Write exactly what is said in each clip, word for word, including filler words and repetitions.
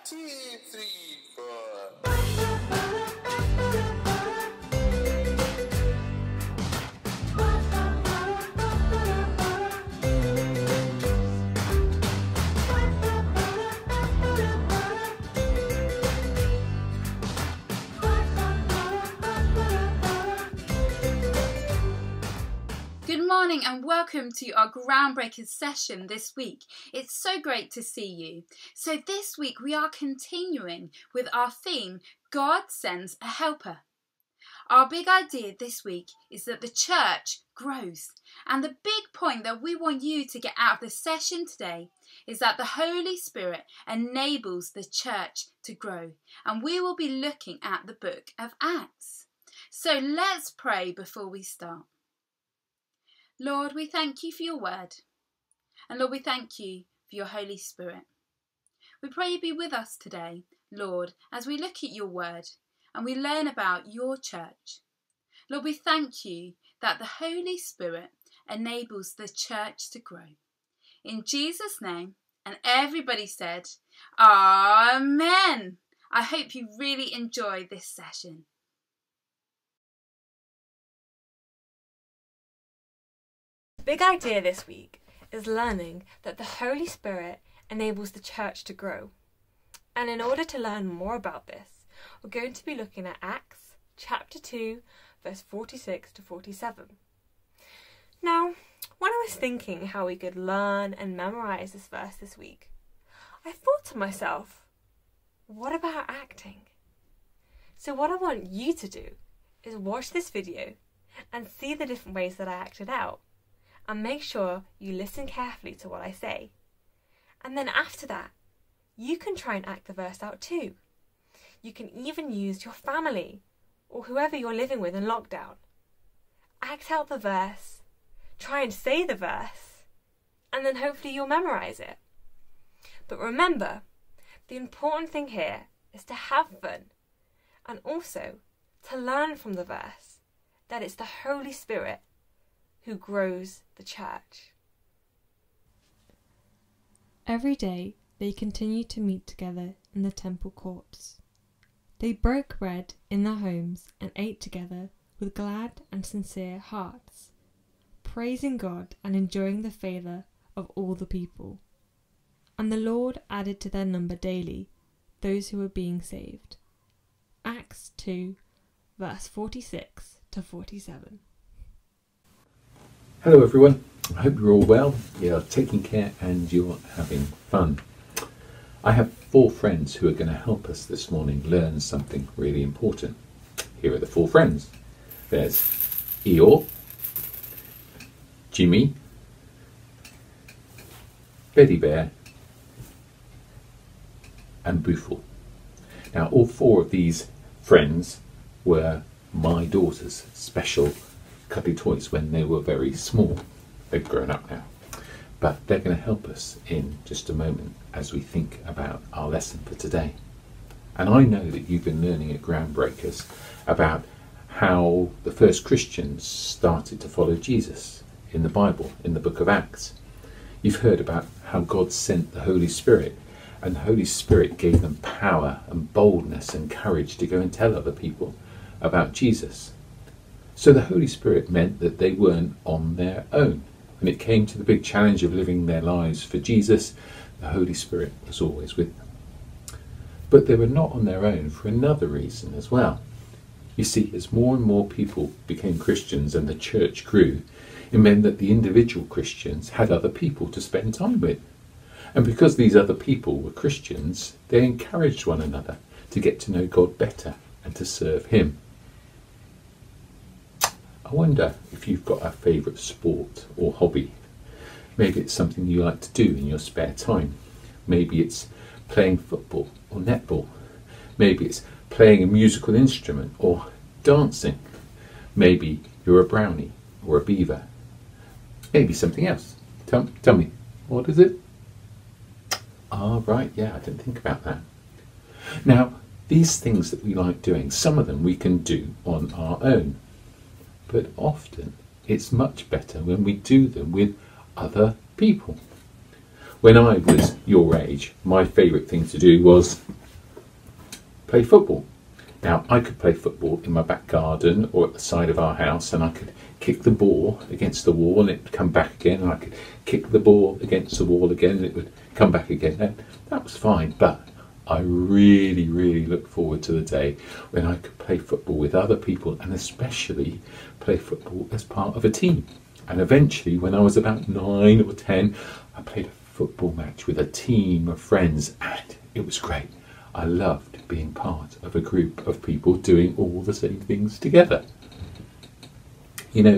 two, three, four. Good morning and welcome to our Groundbreakers session this week. It's so great to see you. So this week we are continuing with our theme, God Sends a Helper. Our big idea this week is that the church grows. And the big point that we want you to get out of the session today is that the Holy Spirit enables the church to grow. And we will be looking at the book of Acts. So let's pray before we start. Lord, we thank you for your word. And Lord, we thank you for your Holy Spirit. We pray you be with us today, Lord, as we look at your word and we learn about your church. Lord, we thank you that the Holy Spirit enables the church to grow. In Jesus' name, and everybody said, Amen. I hope you really enjoy this session. Big idea this week is learning that the Holy Spirit enables the church to grow. And in order to learn more about this, we're going to be looking at Acts chapter two, verse forty-six to forty-seven. Now, when I was thinking how we could learn and memorize this verse this week, I thought to myself, what about acting? So what I want you to do is watch this video and see the different ways that I acted out. And make sure you listen carefully to what I say. And then after that, you can try and act the verse out too. You can even use your family or whoever you're living with in lockdown. Act out the verse, try and say the verse, and then hopefully you'll memorize it. But remember, the important thing here is to have fun and also to learn from the verse that it's the Holy Spirit who grows the church. Every day they continued to meet together in the temple courts. They broke bread in their homes and ate together with glad and sincere hearts, praising God and enjoying the favour of all the people. And the Lord added to their number daily those who were being saved. Acts two, verse forty-six to forty-seven. Hello everyone, I hope you're all well, you're taking care and you're having fun. I have four friends who are going to help us this morning learn something really important. Here are the four friends. There's Eeyore, Jimmy, Betty Bear and Boofle. Now all four of these friends were my daughter's special cuddly toys when they were very small. They've grown up now, but they're going to help us in just a moment as we think about our lesson for today. And I know that you've been learning at Groundbreakers about how the first Christians started to follow Jesus in the Bible, in the book of Acts. You've heard about how God sent the Holy Spirit, and the Holy Spirit gave them power and boldness and courage to go and tell other people about Jesus. So the Holy Spirit meant that they weren't on their own. When it came to the big challenge of living their lives for Jesus, the Holy Spirit was always with them. But they were not on their own for another reason as well. You see, as more and more people became Christians and the church grew, it meant that the individual Christians had other people to spend time with. And because these other people were Christians, they encouraged one another to get to know God better and to serve Him. I wonder if you've got a favourite sport or hobby. Maybe it's something you like to do in your spare time. Maybe it's playing football or netball. Maybe it's playing a musical instrument or dancing. Maybe you're a brownie or a beaver. Maybe something else. Tell, tell me, what is it? Ah, right, yeah, I didn't think about that. Now, these things that we like doing, some of them we can do on our own. But often it's much better when we do them with other people. When I was your age, my favourite thing to do was play football. Now, I could play football in my back garden or at the side of our house, and I could kick the ball against the wall and it would come back again, and I could kick the ball against the wall again and it would come back again. And that was fine, but I really, really look forward to the day when I could play football with other people, and especially play football as part of a team. And eventually, when I was about nine or ten, I played a football match with a team of friends, and it was great. I loved being part of a group of people doing all the same things together. You know,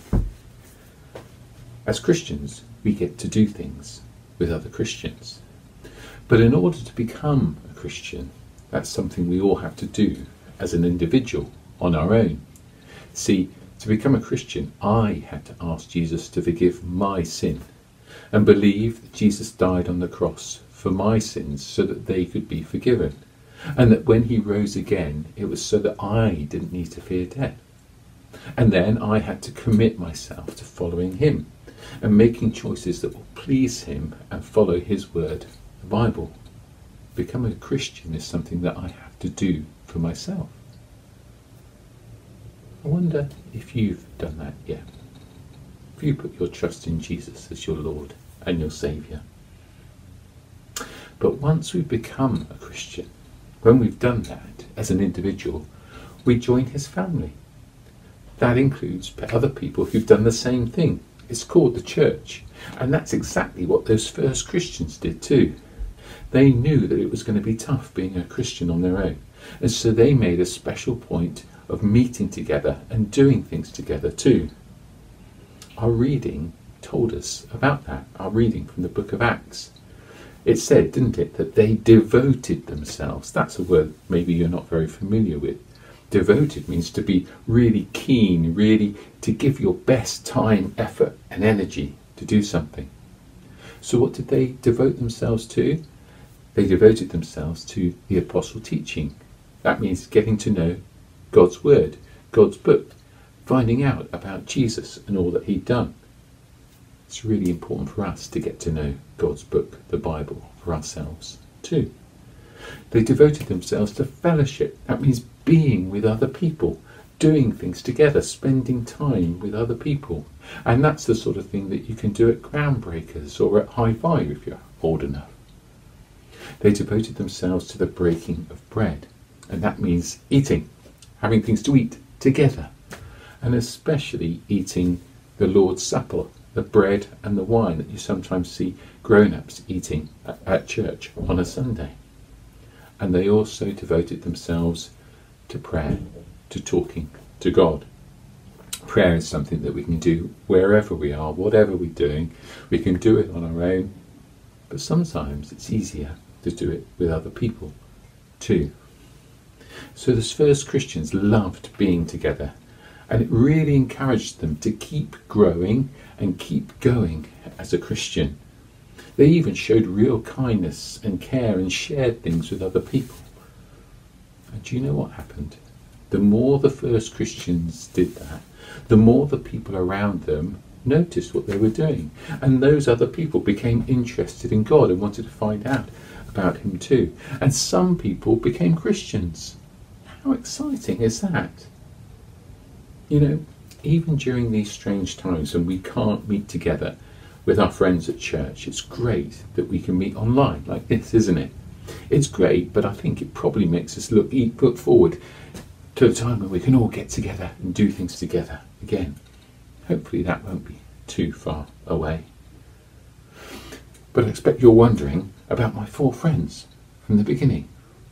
as Christians, we get to do things with other Christians. But in order to become a Christian, that's something we all have to do as an individual on our own. See, to become a Christian, I had to ask Jesus to forgive my sin and believe that Jesus died on the cross for my sins so that they could be forgiven, and that when he rose again, it was so that I didn't need to fear death. And then I had to commit myself to following him and making choices that will please him and follow his word, the Bible. Becoming a Christian is something that I have to do for myself. I wonder if you've done that yet. If you put your trust in Jesus as your Lord and your Saviour. But once we've become a Christian, when we've done that as an individual, we join his family. That includes other people who've done the same thing. It's called the church. And that's exactly what those first Christians did too. They knew that it was going to be tough being a Christian on their own. And so they made a special point of meeting together and doing things together too. Our reading told us about that. Our reading from the book of Acts. It said, didn't it, that they devoted themselves. That's a word maybe you're not very familiar with. Devoted means to be really keen, really to give your best time, effort and energy to do something. So what did they devote themselves to? They devoted themselves to the apostle teaching. That means getting to know God's word, God's book, finding out about Jesus and all that he'd done. It's really important for us to get to know God's book, the Bible, for ourselves too. They devoted themselves to fellowship. That means being with other people, doing things together, spending time with other people. And that's the sort of thing that you can do at Groundbreakers or at High Five if you're old enough. They devoted themselves to the breaking of bread. And that means eating, having things to eat together. And especially eating the Lord's Supper, the bread and the wine that you sometimes see grown-ups eating at, at church on a Sunday. And they also devoted themselves to prayer, to talking to God. Prayer is something that we can do wherever we are, whatever we're doing. We can do it on our own, but sometimes it's easier to do it with other people too. So the first Christians loved being together, and it really encouraged them to keep growing and keep going as a Christian. They even showed real kindness and care and shared things with other people. And do you know what happened? The more the first Christians did that, the more the people around them noticed what they were doing. And those other people became interested in God and wanted to find out about him too. And some people became Christians. How exciting is that? You know, even during these strange times when we can't meet together with our friends at church, it's great that we can meet online like this, isn't it? It's great, but I think it probably makes us look, look forward to the time when we can all get together and do things together again. Hopefully that won't be too far away. But I expect you're wondering about my four friends from the beginning.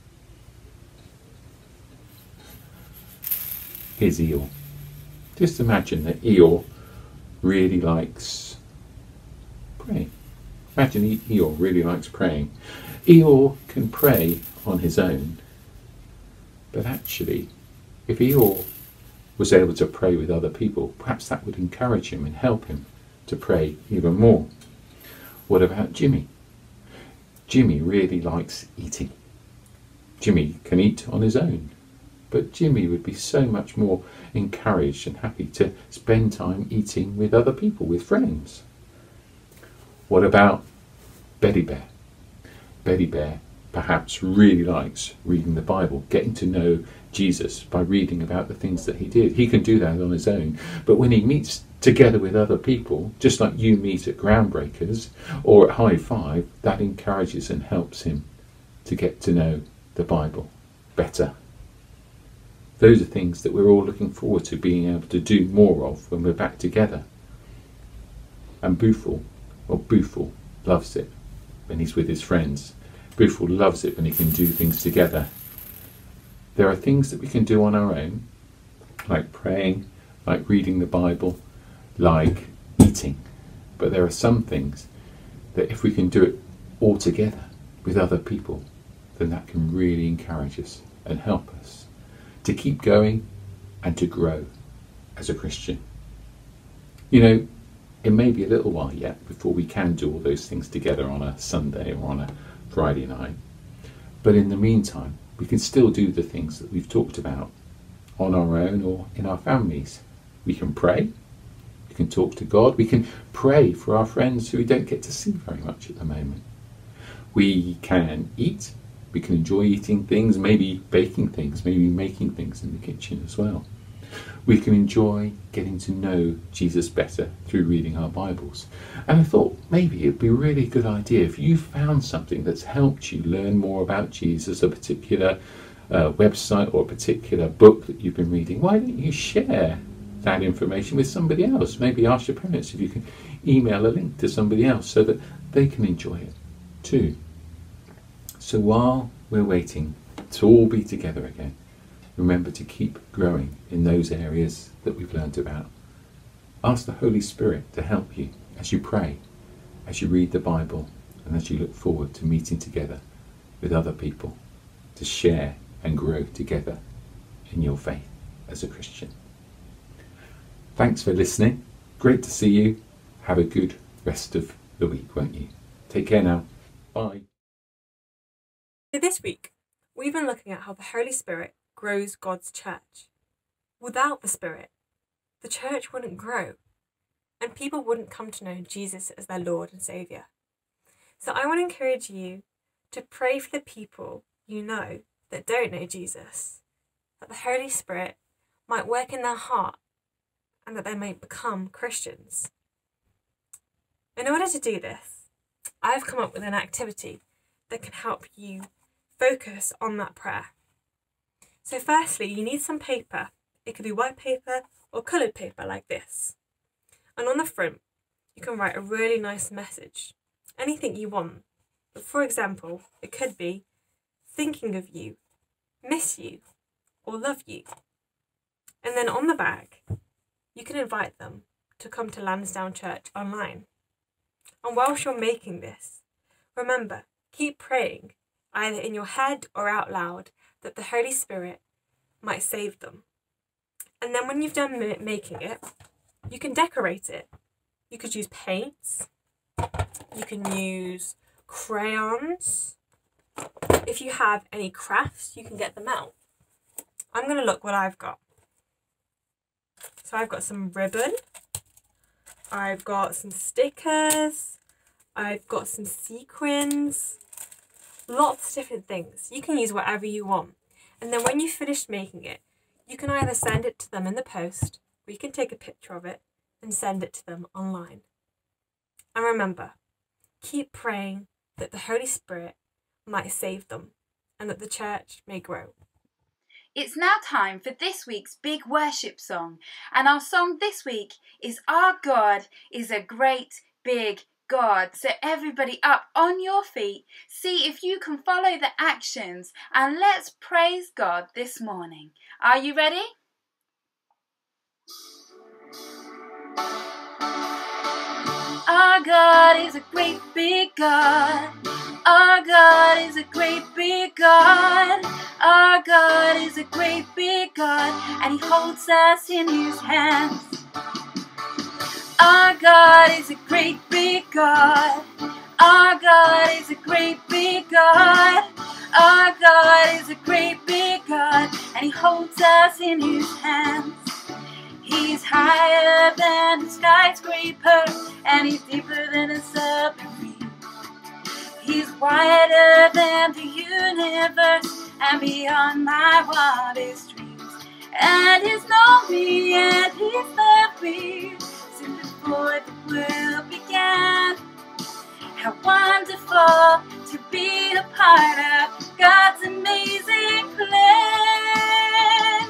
Here's Eeyore. Just imagine that Eeyore really likes praying. Imagine Eeyore really likes praying. Eeyore can pray on his own, but actually, if Eeyore was able to pray with other people, perhaps that would encourage him and help him to pray even more. What about Jimmy? Jimmy really likes eating. Jimmy can eat on his own, but Jimmy would be so much more encouraged and happy to spend time eating with other people, with friends. What about Betty Bear? Betty Bear perhaps really likes reading the Bible, getting to know Jesus by reading about the things that he did. He can do that on his own, but when he meets together with other people, just like you meet at Groundbreakers or at High Five, that encourages and helps him to get to know the Bible better. Those are things that we're all looking forward to being able to do more of when we're back together. And Boothel, or Boothel, loves it when he's with his friends. Boothel loves it when he can do things together. There are things that we can do on our own, like praying, like reading the Bible, like eating. But there are some things that if we can do it all together with other people, then that can really encourage us and help us to keep going and to grow as a Christian. You know, it may be a little while yet before we can do all those things together on a Sunday or on a Friday night. But in the meantime, we can still do the things that we've talked about on our own or in our families. We can pray, we can talk to God, we can pray for our friends who we don't get to see very much at the moment. We can eat, we can enjoy eating things, maybe baking things, maybe making things in the kitchen as well. We can enjoy getting to know Jesus better through reading our Bibles. And I thought maybe it'd be a really good idea if you found something that's helped you learn more about Jesus, a particular uh, website or a particular book that you've been reading. Why don't you share that information with somebody else? Maybe ask your parents if you can email a link to somebody else so that they can enjoy it too. So while we're waiting to all be together again, remember to keep growing in those areas that we've learned about. Ask the Holy Spirit to help you as you pray, as you read the Bible, and as you look forward to meeting together with other people to share and grow together in your faith as a Christian. Thanks for listening. Great to see you. Have a good rest of the week, won't you? Take care now. Bye. So this week, we've been looking at how the Holy Spirit grows God's church. Without the Spirit, the church wouldn't grow, and people wouldn't come to know Jesus as their Lord and Saviour. So I want to encourage you to pray for the people you know that don't know Jesus, that the Holy Spirit might work in their heart and that they may become Christians. In order to do this, I've come up with an activity that can help you focus on that prayer. So firstly, you need some paper. It could be white paper or coloured paper like this. And on the front, you can write a really nice message. Anything you want. But for example, it could be thinking of you, miss you, or love you. And then on the back, you can invite them to come to Lansdowne Church online. And whilst you're making this, remember, keep praying, either in your head or out loud, that the Holy Spirit might save them. And then when you've done making it, you can decorate it. You could use paints. You can use crayons. If you have any crafts, you can get them out. I'm going to look what I've got. So I've got some ribbon. I've got some stickers. I've got some sequins. Lots of different things. You can use whatever you want. And then when you've finished making it, you can either send it to them in the post, or you can take a picture of it and send it to them online. And remember, keep praying that the Holy Spirit might save them and that the church may grow. It's now time for this week's big worship song. And our song this week is Our God is a Great Big God. So everybody up on your feet, see if you can follow the actions, and let's praise God this morning. Are you ready? Our God is a great big God. Our God is a great big God. Our God is a great big God, and He holds us in His hands. Our God is a great big God. Our God is a great big God. Our God is a great big God, and He holds us in His hands. He's higher than a skyscraper, and He's deeper than a submarine. He's wider than the universe and beyond my wildest dreams. And He's known me and He's loved me since before the world began. How wonderful to be a part of God's amazing plan.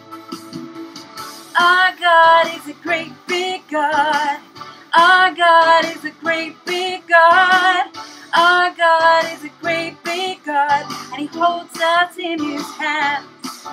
Our God is a great big God. Our God is a great big God. Our God is a great big God, and He holds us in His hands.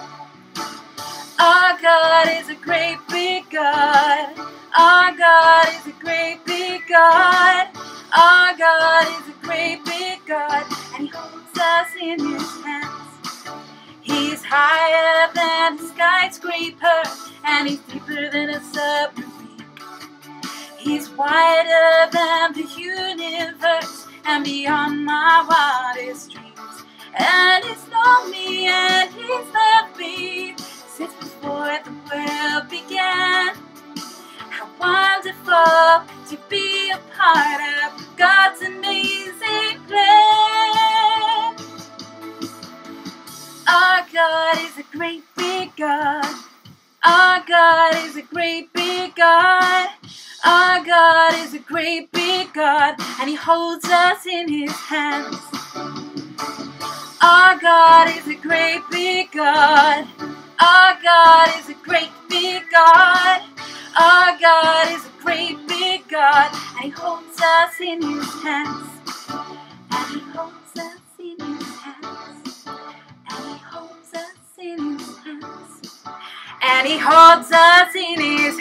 Our God is a great big God. Our God is a great big God. Our God is a great big God, and He holds us in His hands. He's higher than a skyscraper, and He's deeper than a submarine. He's wider than the universe and beyond my wildest dreams. And He's known me and He's loved me since before the world began. How wonderful to be a part of God's amazing plan. Our God is a great big God. Our God is a great big God. Our God is a great big God, and He holds us in His hands. Our God is a great big God. Our God is a great big God. Our God is a great big God, and He holds us in His hands. And He holds us in His hands. And He holds us in His hands. And He holds us in His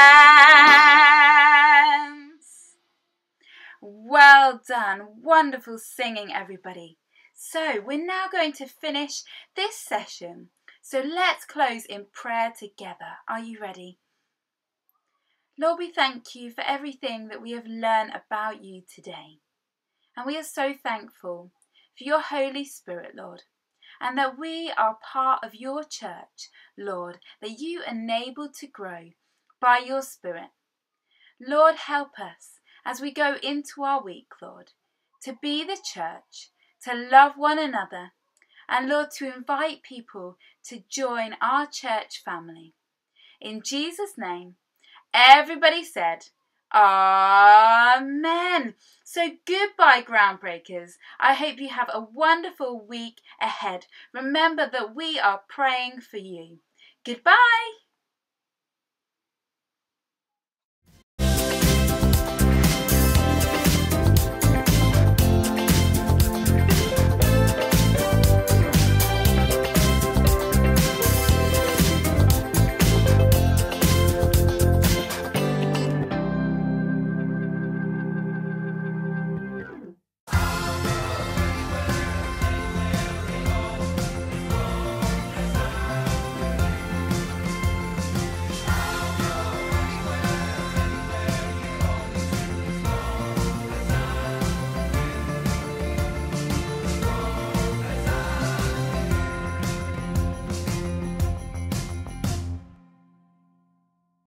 hands. Well done. Wonderful singing, everybody. So we're now going to finish this session. So let's close in prayer together. Are you ready? Lord, we thank You for everything that we have learned about You today. And we are so thankful for Your Holy Spirit, Lord, and that we are part of Your church, Lord, that You enable to grow by Your Spirit. Lord, help us as we go into our week, Lord, to be the church, to love one another, and Lord, to invite people to join our church family. In Jesus' name, everybody said, Amen. So goodbye, Groundbreakers. I hope you have a wonderful week ahead. Remember that we are praying for you. Goodbye.